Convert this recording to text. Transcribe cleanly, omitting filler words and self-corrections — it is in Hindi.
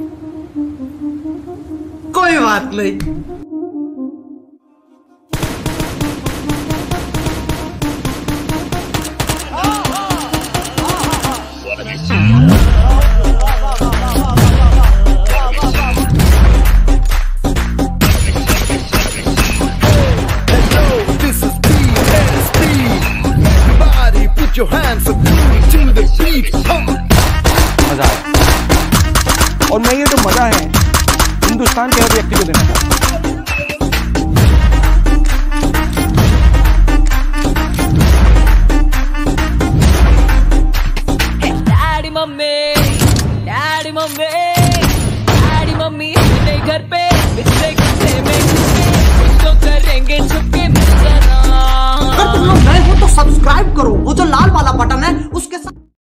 कोई बात नहीं। Your hands up to the beat. मजा है, और मैं ये जो मजा है हिंदुस्तान के हर व्यक्ति को देना चाहता हूँ। डैडी मम्मी नहीं घर पे, पिछले घंटे में कुछ तो करेंगे छुपके। अगर तुम लोग नए हो तो सब्सक्राइब करो, वो जो लाल वाला बटन है उसके साथ